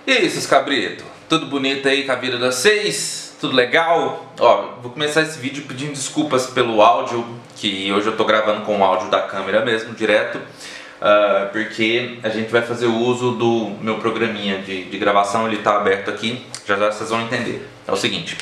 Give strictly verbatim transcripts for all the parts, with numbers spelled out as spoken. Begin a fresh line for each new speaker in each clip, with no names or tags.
E aí, seus cabritos? Tudo bonito aí com a vida de vocês? Tudo legal? Ó, vou começar esse vídeo pedindo desculpas pelo áudio, que hoje eu tô gravando com o áudio da câmera mesmo, direto, uh, porque a gente vai fazer o uso do meu programinha de, de gravação, ele tá aberto aqui, já já vocês vão entender. É o seguinte,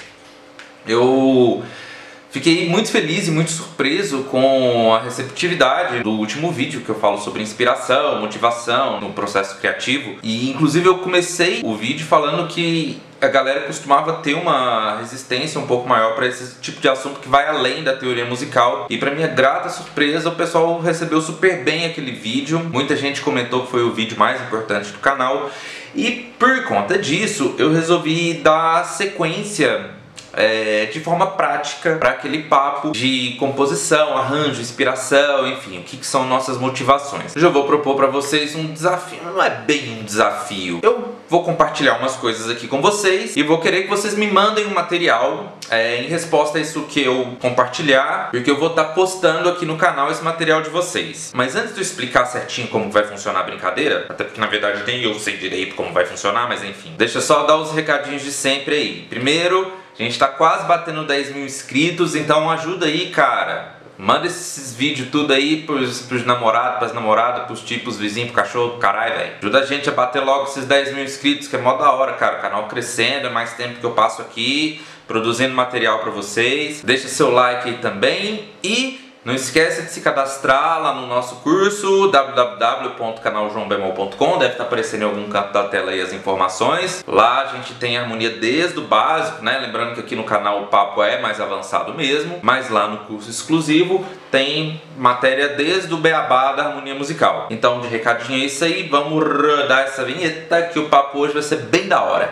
eu fiquei muito feliz e muito surpreso com a receptividade do último vídeo que eu falo sobre inspiração, motivação no processo criativo. E inclusive eu comecei o vídeo falando que a galera costumava ter uma resistência um pouco maior para esse tipo de assunto que vai além da teoria musical. E para minha grata surpresa, o pessoal recebeu super bem aquele vídeo. Muita gente comentou que foi o vídeo mais importante do canal. E por conta disso, eu resolvi dar sequência É, de forma prática para aquele papo de composição, arranjo, inspiração, enfim, o que, que são nossas motivações. Hoje eu vou propor para vocês um desafio, não é bem um desafio, eu vou compartilhar umas coisas aqui com vocês e vou querer que vocês me mandem um material é, em resposta a isso que eu compartilhar, porque eu vou estar postando aqui no canal esse material de vocês. Mas antes de eu explicar certinho como vai funcionar a brincadeira, até porque na verdade nem eu sei direito como vai funcionar, mas enfim, deixa eu só dar os recadinhos de sempre aí. Primeiro, a gente tá quase batendo dez mil inscritos, então ajuda aí, cara. Manda esses vídeos tudo aí pros, pros namorados, pras namoradas, pros tipos, vizinhos, pro cachorro, pro caralho, velho. Ajuda a gente a bater logo esses dez mil inscritos, que é mó da hora, cara. O canal crescendo, é mais tempo que eu passo aqui, produzindo material pra vocês. Deixa seu like aí também e não esqueça de se cadastrar lá no nosso curso w w w ponto canal joão bemol ponto com. Deve estar aparecendo em algum canto da tela aí as informações. Lá a gente tem harmonia desde o básico, né? Lembrando que aqui no canal o papo é mais avançado mesmo, mas lá no curso exclusivo tem matéria desde o beabá da harmonia musical. Então, de recadinho é isso aí, vamos rodar essa vinheta que o papo hoje vai ser bem da hora.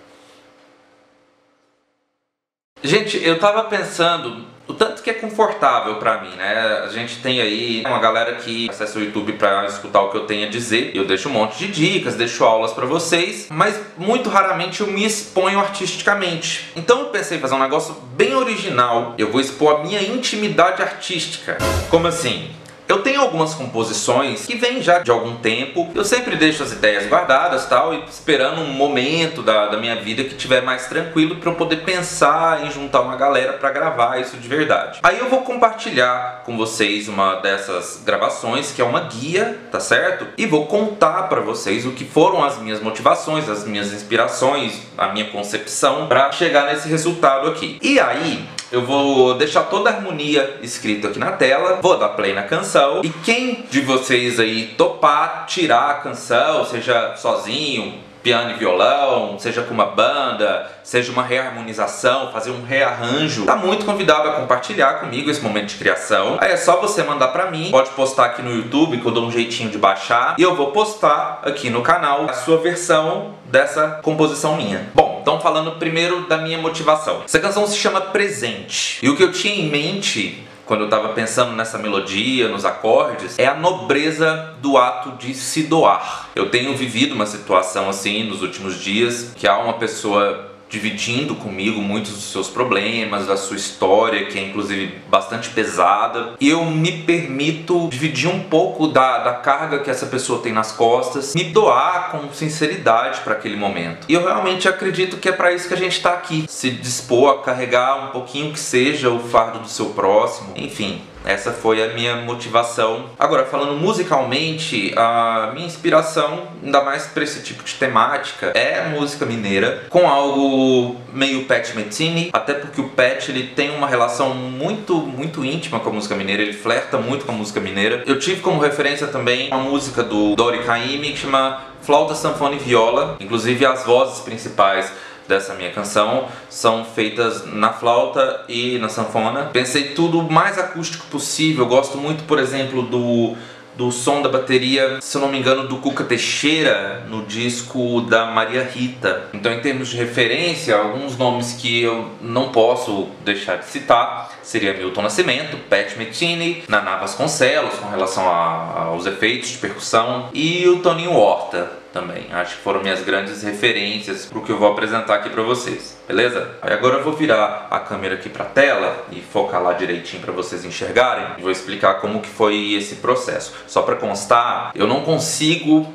Gente, eu tava pensando o tanto que é confortável pra mim, né? A gente tem aí uma galera que acessa o YouTube pra escutar o que eu tenho a dizer. Eu deixo um monte de dicas, deixo aulas pra vocês, mas muito raramente eu me exponho artisticamente. Então eu pensei em fazer um negócio bem original. Eu vou expor a minha intimidade artística. Como assim? Eu tenho algumas composições que vêm já de algum tempo. Eu sempre deixo as ideias guardadas tal, e esperando um momento da, da minha vida que tiver mais tranquilo para eu poder pensar em juntar uma galera para gravar isso de verdade. Aí eu vou compartilhar com vocês uma dessas gravações, que é uma guia, tá certo? E vou contar para vocês o que foram as minhas motivações, as minhas inspirações, a minha concepção para chegar nesse resultado aqui. E aí eu vou deixar toda a harmonia escrita aqui na tela, vou dar play na canção, e quem de vocês aí topar tirar a canção, seja sozinho, piano e violão, seja com uma banda, seja uma reharmonização, fazer um rearranjo, tá muito convidado a compartilhar comigo esse momento de criação. Aí é só você mandar pra mim, pode postar aqui no YouTube que eu dou um jeitinho de baixar, e eu vou postar aqui no canal a sua versão dessa composição minha. Bom, então falando primeiro da minha motivação. Essa canção se chama Presente, e o que eu tinha em mente quando eu estava pensando nessa melodia, nos acordes, é a nobreza do ato de se doar. Eu tenho vivido uma situação assim nos últimos dias, que há uma pessoa dividindo comigo muitos dos seus problemas, da sua história, que é inclusive bastante pesada, e eu me permito dividir um pouco da, da carga que essa pessoa tem nas costas, me doar com sinceridade para aquele momento. E eu realmente acredito que é para isso que a gente está aqui, se dispor a carregar um pouquinho que seja o fardo do seu próximo, enfim. Essa foi a minha motivação. Agora, falando musicalmente, a minha inspiração, ainda mais para esse tipo de temática, é a música mineira, com algo meio Pat Metheny, até porque o Pat ele tem uma relação muito, muito íntima com a música mineira, ele flerta muito com a música mineira. Eu tive como referência também uma música do Dori Caymmi que chama Flauta, Sanfona e Viola, inclusive as vozes principais dessa minha canção são feitas na flauta e na sanfona. Pensei tudo o mais acústico possível. Eu gosto muito, por exemplo, do, do som da bateria, se eu não me engano, do Cuca Teixeira no disco da Maria Rita. Então, em termos de referência, alguns nomes que eu não posso deixar de citar seria Milton Nascimento, Pat Metheny, Naná Vasconcelos com relação a, aos efeitos de percussão, e o Toninho Horta também. Acho que foram minhas grandes referências para o que eu vou apresentar aqui para vocês, beleza? Aí agora eu vou virar a câmera aqui para a tela e focar lá direitinho para vocês enxergarem, e vou explicar como que foi esse processo. Só para constar, eu não consigo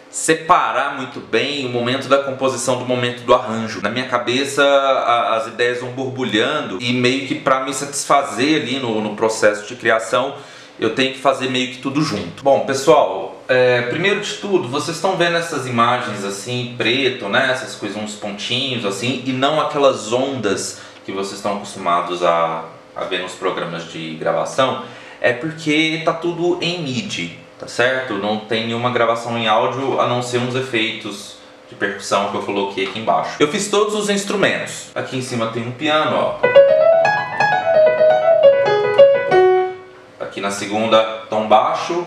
separar muito bem o momento da composição do momento do arranjo. Na minha cabeça a, as ideias vão borbulhando e meio que para me satisfazer ali no, no processo de criação eu tenho que fazer meio que tudo junto. Bom pessoal, é, primeiro de tudo, vocês estão vendo essas imagens assim, preto, né? Essas coisas, uns pontinhos assim, e não aquelas ondas que vocês estão acostumados a, a ver nos programas de gravação. É porque tá tudo em M I D I. Tá certo? Não tem nenhuma gravação em áudio a não ser uns efeitos de percussão que eu coloquei aqui embaixo. Eu fiz todos os instrumentos. Aqui em cima tem um piano, ó. Aqui na segunda, tom baixo.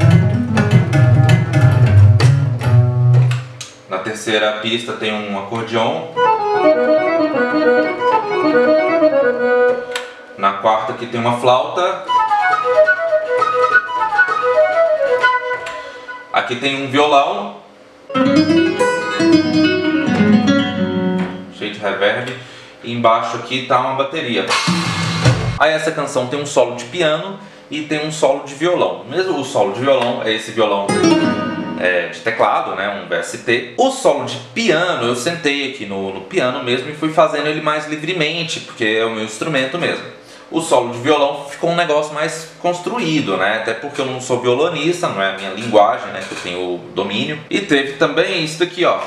Na terceira pista tem um acordeon. Na quarta aqui tem uma flauta. Aqui tem um violão, cheio de reverb, e embaixo aqui tá uma bateria. Aí essa canção tem um solo de piano e tem um solo de violão. Mesmo o solo de violão é esse violão é, de teclado, né, um V S T. O solo de piano eu sentei aqui no, no piano mesmo e fui fazendo ele mais livremente, porque é o meu instrumento mesmo. O solo de violão ficou um negócio mais construído, né? Até porque eu não sou violonista, não é a minha linguagem, né? Que eu tenho o domínio. E teve também isso daqui, ó.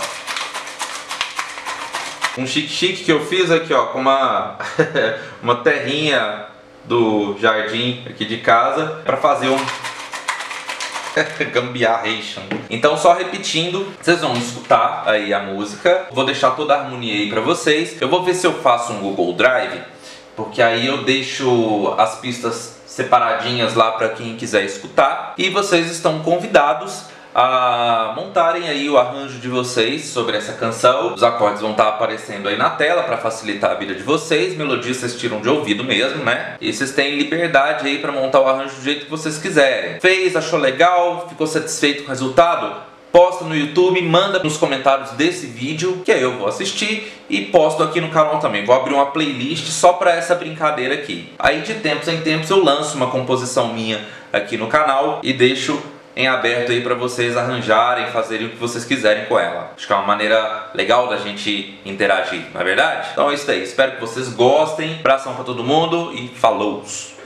Um chique-chique que eu fiz aqui, ó, com uma, uma terrinha do jardim aqui de casa para fazer um gambiarration. Então, só repetindo, vocês vão escutar aí a música. Vou deixar toda a harmonia aí para vocês. Eu vou ver se eu faço um Google Drive, porque aí eu deixo as pistas separadinhas lá para quem quiser escutar. E vocês estão convidados a montarem aí o arranjo de vocês sobre essa canção. Os acordes vão estar aparecendo aí na tela para facilitar a vida de vocês. Melodias vocês tiram de ouvido mesmo, né? E vocês têm liberdade aí para montar o arranjo do jeito que vocês quiserem. Fez, achou legal, ficou satisfeito com o resultado? Posta no YouTube, manda nos comentários desse vídeo, que aí eu vou assistir e posto aqui no canal também. Vou abrir uma playlist só para essa brincadeira aqui. Aí de tempos em tempos eu lanço uma composição minha aqui no canal e deixo em aberto aí para vocês arranjarem, fazerem o que vocês quiserem com ela. Acho que é uma maneira legal da gente interagir, não é verdade? Então é isso aí, espero que vocês gostem. Abração para todo mundo e falou!